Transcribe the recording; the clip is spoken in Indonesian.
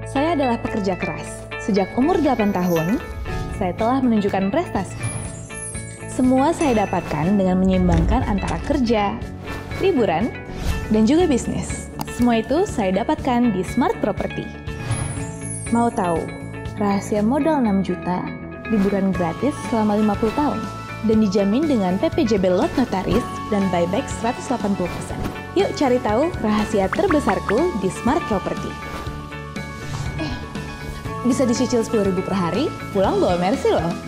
Saya adalah pekerja keras. Sejak umur 8 tahun, saya telah menunjukkan prestasi. Semua saya dapatkan dengan menyeimbangkan antara kerja, liburan, dan juga bisnis. Semua itu saya dapatkan di Smart Property. Mau tahu rahasia modal 6 juta, liburan gratis selama 50 tahun, dan dijamin dengan PPJB lot notaris dan buyback 180%. Yuk cari tahu rahasia terbesarku di Smart Property. Bisa dicicil 10.000 per hari, pulang bawa Mercy loh.